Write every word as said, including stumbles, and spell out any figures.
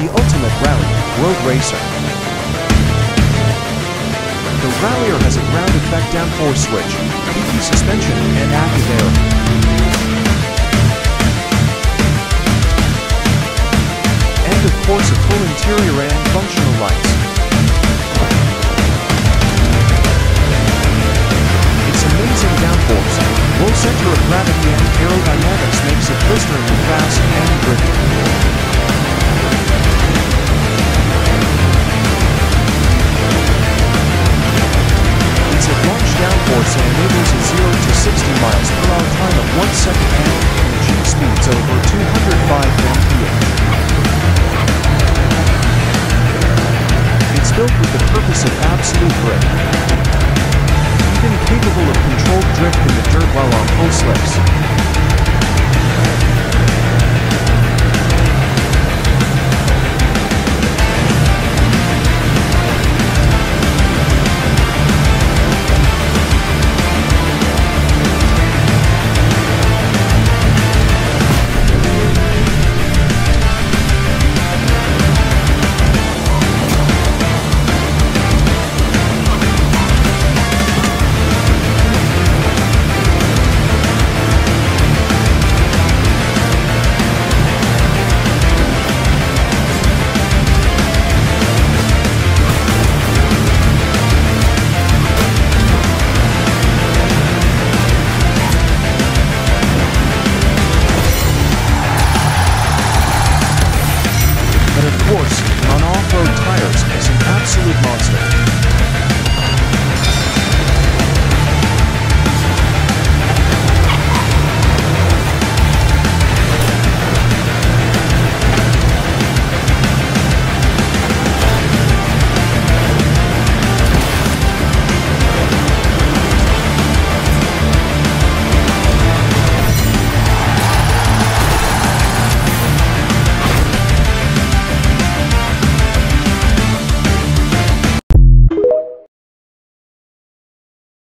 the ultimate rally road racer. The Rallier has a ground effect downforce switch, P P suspension, and active air. And of course a full interior and functional lights. Its amazing downforce, low center of gravity and aerodynamics makes it blisteringly fast and drifty. Its launch downforce enables a zero to sixty miles per hour time of one second and can achieve speeds over two hundred five miles per hour. It's built with the purpose of absolute grip. Even capable of controlled drift in the dirt while on full slips. But of course, on off-road tires, it's an absolute monster.